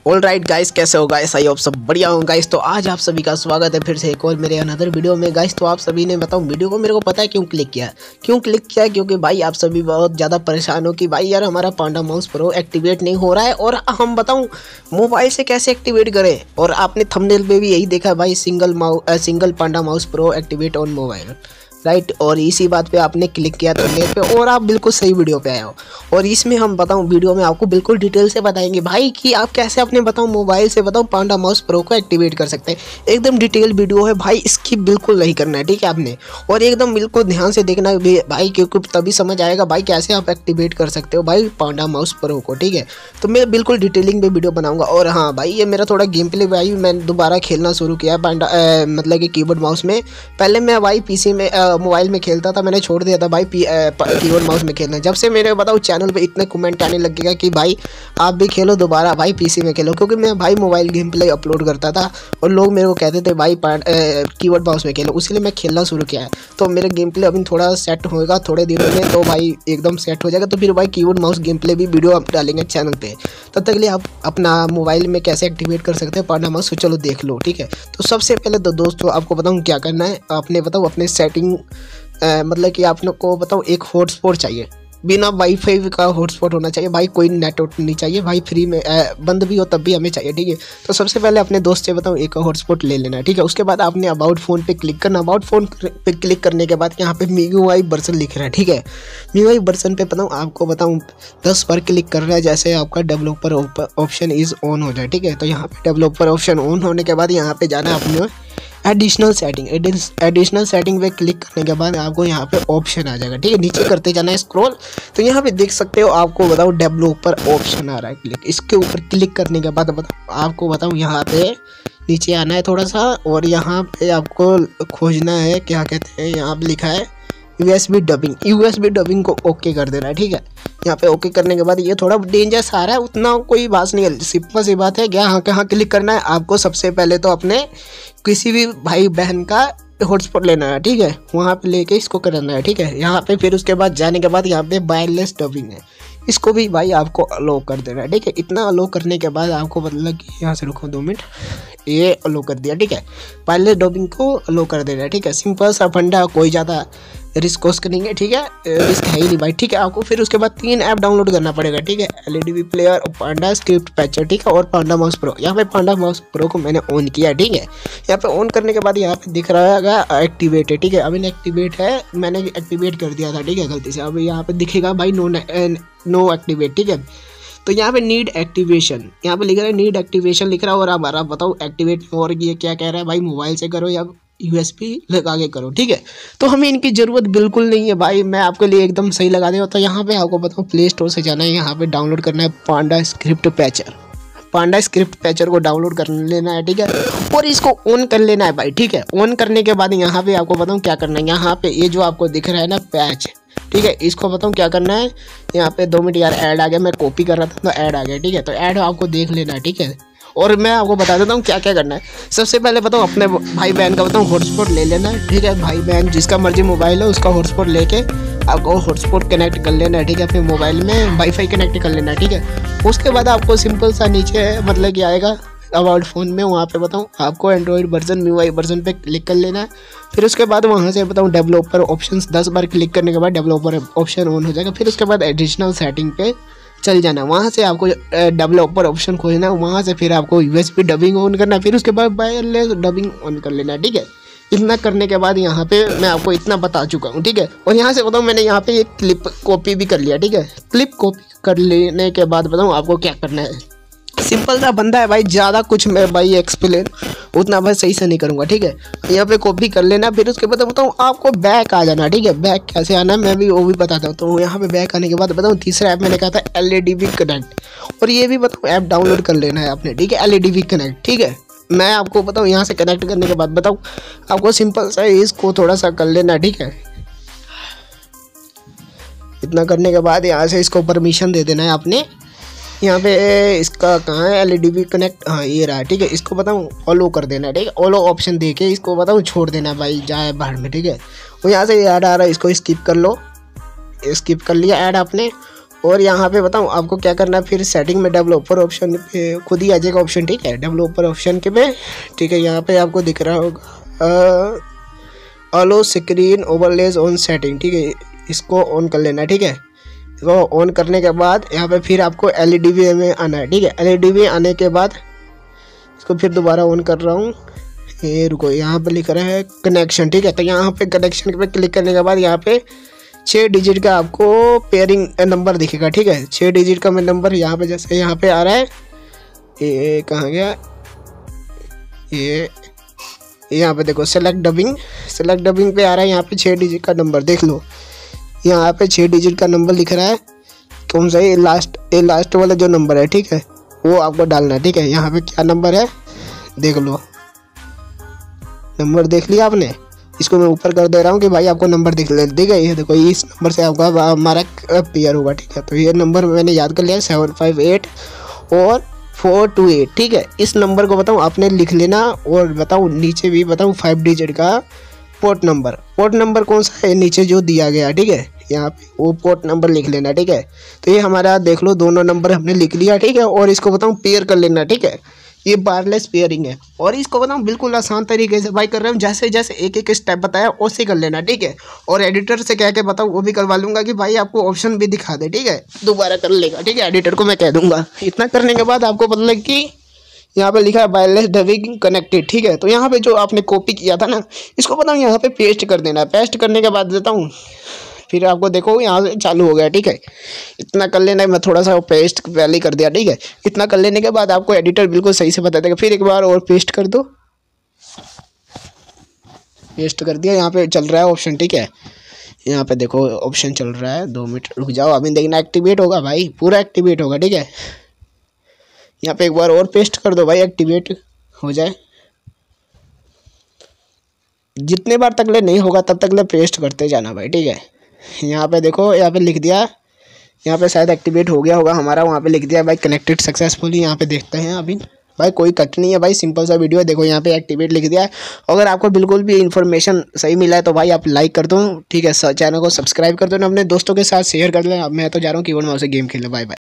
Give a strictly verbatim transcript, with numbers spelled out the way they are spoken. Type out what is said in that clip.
All right guys, कैसे हो guys? I hope सब बढ़िया हो गाइस। तो आज आप सभी का स्वागत है फिर से एक और मेरे अनदर वीडियो में गाइस। तो आप सभी ने बताओ वीडियो को मेरे को पता है क्यों क्लिक किया क्यों क्लिक किया क्योंकि भाई आप सभी बहुत ज़्यादा परेशान हो कि भाई यार हमारा पांडा माउस प्रो एक्टिवेट नहीं हो रहा है और हम बताऊं मोबाइल से कैसे एक्टिवेट करें। और आपने थंबनेल पे भी यही देखा भाई, single mouse single Panda mouse pro activate on mobile, right. और इसी बात पे आपने क्लिक किया थंबनेल पे और आप बिल्कुल सही वीडियो पे आए हो। और इसमें हम बताऊं वीडियो में आपको बिल्कुल डिटेल से बताएंगे भाई कि आप कैसे अपने बताओ मोबाइल से बताओ पांडा माउस प्रो को एक्टिवेट कर सकते हैं। एकदम डिटेल वीडियो है भाई, स्किप बिल्कुल नहीं करना है, ठीक है आपने। और एकदम बिल्कुल ध्यान से देखना है भाई, क्योंकि तभी समझ आएगा भाई कैसे आप एक्टिवेट कर सकते हो भाई पांडा माउस प्रो को, ठीक है। तो मैं बिल्कुल डिटेलिंग में वीडियो बनाऊंगा। और हाँ भाई, ये मेरा थोड़ा गेम प्ले भाई मैंने दोबारा खेलना शुरू किया पांडा मतलब कि कीबोर्ड माउस में। पहले मैं भाई पीसी में मोबाइल में खेलता था, मैंने छोड़ दिया था भाई कीबोर्ड माउस में खेलना। जब से मेरे बताओ चैनल पे इतने कमेंट आने लगेगा कि भाई आप भी खेलो दोबारा भाई पीसी में खेलो, क्योंकि मैं भाई मोबाइल गेम प्ले अपलोड करता था और लोग मेरे को कहते थे भाई कीबोर्ड माउस में खेलो, इसलिए मैं खेलना शुरू किया है। तो मेरे गेम प्ले अभी थोड़ा सेट होएगा थोड़े दिनों में, तो भाई एकदम सेट हो जाएगा। तो फिर भाई कीबोर्ड माउस गेम प्ले भी वीडियो आप डालेंगे चैनल पे। तब तक के लिए आप अपना मोबाइल में कैसे एक्टिवेट कर सकते हैं पांडा माउस, चलो देख लो, ठीक है। तो सबसे पहले तो दोस्तों आपको बताऊँ क्या करना है। आपने बताओ अपने सेटिंग Uh, मतलब कि आप लोग को बताओ एक हॉटस्पॉट चाहिए, बिना वाईफाई का हॉटस्पॉट होना चाहिए भाई, कोई नेटवर्क नहीं चाहिए भाई, फ्री में आ, बंद भी हो तब भी हमें चाहिए, ठीक है। तो सबसे पहले अपने दोस्त से बताओ एक हॉटस्पॉट ले लेना है, ठीक है। उसके बाद आपने अबाउट फ़ोन पे क्लिक करना। अबाउट फ़ोन पे क्लिक करने के बाद यहाँ पे M I U I version लिख रहा है, ठीक है। M I U I version पे बताऊँ आपको बताऊँ दस बार क्लिक कर रहा है, जैसे आपका डेवलपर ऑप्शन इज़ ऑन हो जाए, ठीक है। तो यहाँ पे डेवलपर ऑप्शन ऑन होने के बाद यहाँ पे जाना है अपने एडिशनल सेटिंग। एडिशनल सेटिंग पे क्लिक करने के बाद आपको यहाँ पे ऑप्शन आ जाएगा, ठीक है। नीचे करते जाना है स्क्रॉल, तो यहाँ पे देख सकते हो आपको बताओ डेवलपर ऑप्शन आ रहा है, क्लिक इसके ऊपर क्लिक करने के बाद बताओ आपको बताऊँ यहाँ पे नीचे आना है थोड़ा सा, और यहाँ पे आपको खोजना है क्या कहते हैं, यहाँ पे लिखा है यूएसबी डबिंग। यूएसबी डबिंग को ओके कर देना है, ठीक है। यहाँ पे ओके करने के बाद ये थोड़ा डेंजरस आ रहा है, उतना कोई बात नहीं है, सिंपल सी बात है। यहाँ कहाँ क्लिक करना है आपको, सबसे पहले तो अपने किसी भी भाई बहन का हॉटस्पॉट लेना है, ठीक है। वहाँ पे लेके इसको करना है, ठीक है। यहाँ पे फिर उसके बाद जाने के बाद यहाँ पे वायरलेस डबिंग है, इसको भी भाई आपको अलो कर देना है, ठीक है। इतना अलो करने के बाद आपको मतलब कि यहाँ से रुको दो मिनट, ये अलो कर दिया, ठीक है। वायरलेस डबिंग को अलो कर देना है, ठीक है। सिंपल सा फंडा, कोई ज़्यादा रिस्क कोस करेंगे, ठीक है, रिस्क है ही नहीं भाई, ठीक है। आपको फिर उसके बाद तीन ऐप डाउनलोड करना पड़ेगा, ठीक है। LED player, Panda script patcher, ठीक है, और पांडा माउस प्रो। यहाँ पे पांडा माउस प्रो को मैंने ऑन किया, ठीक है। यहाँ पे ऑन करने के बाद यहाँ पे दिख रहा है एक्टिवेट है, ठीक है। अभी एक्टिवेट है, मैंने एक्टिवेट कर दिया था, ठीक है, गलती से। अभी यहाँ पे दिखेगा भाई नो नो एक्टिवेट, ठीक है। तो यहाँ पे नीड एक्टिवेशन, यहाँ पे लिख रहा है नीड एक्टिवेशन लिख रहा है। और अब आप बताओ एक्टिवेट, और ये क्या कह रहा है भाई, मोबाइल से करो या यूएसबी लगा के करो, ठीक है। तो हमें इनकी ज़रूरत बिल्कुल नहीं है भाई, मैं आपके लिए एकदम सही लगा दूँ। तो यहाँ पे आपको बताऊँ प्ले स्टोर से जाना है, यहाँ पे डाउनलोड करना है पांडा स्क्रिप्ट पैचर। पांडा स्क्रिप्ट पैचर को डाउनलोड कर लेना है, ठीक है। और इसको ऑन कर लेना है भाई, ठीक है। ऑन करने के बाद यहाँ पे आपको बताऊँ क्या करना है। यहाँ पे ये जो आपको दिख रहा है ना पैच, ठीक है, इसको बताऊँ क्या करना है। यहाँ पे दो मिनट यार ऐड आ गया, मैं कॉपी कर रहा था तो ऐड आ गया, ठीक है। तो ऐड आपको देख लेना है, ठीक है। और मैं आपको बता देता हूँ क्या क्या करना है। सबसे पहले बताऊँ अपने भाई बहन का बताऊँ हॉटस्पॉट ले लेना है, ठीक है। भाई बहन जिसका मर्जी मोबाइल है उसका हॉटस्पॉट लेके आपको हॉटस्पॉट कनेक्ट कर लेना है, ठीक है। अपने मोबाइल में वाईफाई कनेक्ट कर लेना है, ठीक है। उसके बाद आपको सिंपल सा नीचे मतलब कि आएगा अबाउट फ़ोन में, वहाँ पे बताऊँ आपको Android version M I U I version पे क्लिक कर लेना है। फिर उसके बाद वहाँ से बताऊँ डेवलपर ऑप्शंस दस बार क्लिक करने के बाद डेवलपर ऑप्शन ऑन हो जाएगा। फिर उसके बाद एडिशनल सेटिंग पे चल जाना, वहाँ से आपको डेवलपर ऑप्शन खोजना है, वहाँ से फिर आपको यूएसबी डबिंग ऑन करना है। फिर उसके बाद वायरलेस डबिंग ऑन कर लेना है, ठीक है। इतना करने के बाद यहाँ पे मैं आपको इतना बता चुका हूँ, ठीक है। और यहाँ से बताऊँ मैंने यहाँ पे एक क्लिप कॉपी भी कर लिया, ठीक है। क्लिप कॉपी कर लेने के बाद बताऊँ आपको क्या करना है। सिंपल सा बंदा है भाई, ज़्यादा कुछ मैं भाई एक्सप्लेन उतना भाई सही से नहीं करूँगा, ठीक है। यहाँ पे कॉपी कर लेना। फिर उसके बाद बताऊँ आपको बैक आ जाना, ठीक है। बैक कैसे आना है मैं भी वो भी बताता हूँ। तो यहाँ पे बैक आने के बाद बताऊँ तीसरा ऐप मैंने कहा था एलईडी कनेक्ट, और ये भी बताऊँ ऐप डाउनलोड कर लेना है आपने, ठीक है। एलईडी कनेक्ट, ठीक है। मैं आपको बताऊँ यहाँ से कनेक्ट करने के बाद बताऊँ आपको सिंपल सा इसको थोड़ा सा कर लेना, ठीक है। इतना करने के बाद यहाँ से इसको परमिशन दे देना है आपने। यहाँ पे इसका कहाँ है एलईडी कनेक्ट, हाँ ये रहा, ठीक है। इसको बताऊँ ऑलो कर देना है, ठीक है। ऑलो ऑप्शन दे के इसको बताऊँ छोड़ देना भाई, जाए बाहर में, ठीक है। और यहाँ से ऐड आ रहा है, इसको स्किप कर लो, स्किप कर लिया ऐड आपने। और यहाँ पे बताऊँ आपको क्या करना है, फिर सेटिंग में डेवलपर ऑप्शन पे खुद ही आ जाएगा ऑप्शन, ठीक है। डेवलपर ऑप्शन के पे, ठीक है, यहाँ पे आपको दिख रहा होगा allow screen overlays on setting, ठीक है, इसको ऑन कर लेना है, ठीक है। इसको ऑन करने के बाद यहाँ पे फिर आपको एल ई डी वी में आना है, ठीक है। एल ई डी वी आने के बाद इसको फिर दोबारा ऑन कर रहा हूँ, ये रुको, यहाँ पे लिख रहा है कनेक्शन, ठीक है। तो यहाँ पे कनेक्शन पे क्लिक करने के बाद यहाँ पे छः डिजिट का आपको पेयरिंग नंबर दिखेगा, ठीक है। छः डिजिट का मैं नंबर यहाँ पे जैसे यहाँ पे आ रहा है, ये कहाँ गया, ये यहाँ पे देखो सेलेक्ट डबिंग, सेलेक्ट डबिंग पे आ रहा है, यहाँ पे छः डिजिट का नंबर देख लो, यहाँ पे छः डिजिट का नंबर लिख रहा है, कौन सा, ये लास्ट, ये लास्ट वाला जो नंबर है, ठीक है, वो आपको डालना है, ठीक है। यहाँ पे क्या नंबर है देख लो, नंबर देख लिया आपने। इसको मैं ऊपर कर दे रहा हूँ कि भाई आपको नंबर दिख ले, ठीक है। ये देखो इस नंबर से आपका हमारा पेयर होगा, ठीक है। तो ये नंबर मैंने याद कर लिया, सेवन फाइव एट और फोर टू एट, ठीक है। इस नंबर को बताऊँ आपने लिख लेना, और बताऊँ नीचे भी बताऊँ फाइव डिजिट का पोर्ट नंबर, पोर्ट नंबर कौन सा है नीचे जो दिया गया, ठीक है, यहाँ पे वो पोर्ट नंबर लिख लेना, ठीक है। तो ये हमारा देख लो दोनों नंबर हमने लिख लिया, ठीक है। और इसको बताऊँ पेयर कर लेना, ठीक है। ये वायरलेस पेयरिंग है, और इसको बताऊँ बिल्कुल आसान तरीके से भाई कर रहे हूँ, जैसे जैसे एक एक स्टेप बताया उसे कर लेना, ठीक है। और एडिटर से कह के बताऊँ वो भी करवा लूँगा कि भाई आपको ऑप्शन भी दिखा दे, ठीक है, दोबारा कर लेगा, ठीक है। एडिटर को मैं कह दूँगा। इतना करने के बाद आपको पता लग कि यहाँ पे लिखा है वायरलेस डबिंग कनेक्टेड, ठीक है। तो यहाँ पे जो आपने कॉपी किया था ना, इसको बताऊँ यहाँ पे पेस्ट कर देना है। पेस्ट करने के बाद देता हूँ, फिर आपको देखो यहाँ से चालू हो गया, ठीक है। इतना कर लेना है, मैं थोड़ा सा पेस्ट पहले ही कर दिया, ठीक है। इतना कर लेने के बाद आपको एडिटर बिल्कुल सही से बता देगा। फिर एक बार और पेस्ट कर दो, पेस्ट कर दिया, यहाँ पे चल रहा है ऑप्शन, ठीक है। यहाँ पे देखो ऑप्शन चल रहा है, दो मिनट रुक जाओ, अभी देखना एक्टिवेट होगा भाई, पूरा एक्टिवेट होगा, ठीक है। यहाँ पे एक बार और पेस्ट कर दो भाई, एक्टिवेट हो जाए। जितने बार तक ले नहीं होगा तब तक ले पेस्ट करते जाना भाई, ठीक है। यहाँ पे देखो, यहाँ पे लिख दिया, यहाँ पे शायद एक्टिवेट हो गया होगा हमारा, वहाँ पे लिख दिया भाई कनेक्टेड सक्सेसफुली। यहाँ पे देखते हैं अभी भाई, कोई कट नहीं है भाई, सिंपल सा वीडियो है। देखो यहाँ पे एक्टिवेट लिख दिया है। अगर आपको बिल्कुल भी इन्फॉर्मेशन सही मिला है तो भाई आप लाइक कर दो, ठीक है। चैनल को सब्सक्राइब कर दो ना, अपने दोस्तों के साथ शेयर कर लें। अब मैं तो जा रहा हूँ कीबोर्ड माउस से गेम खेलने, बाय बाय।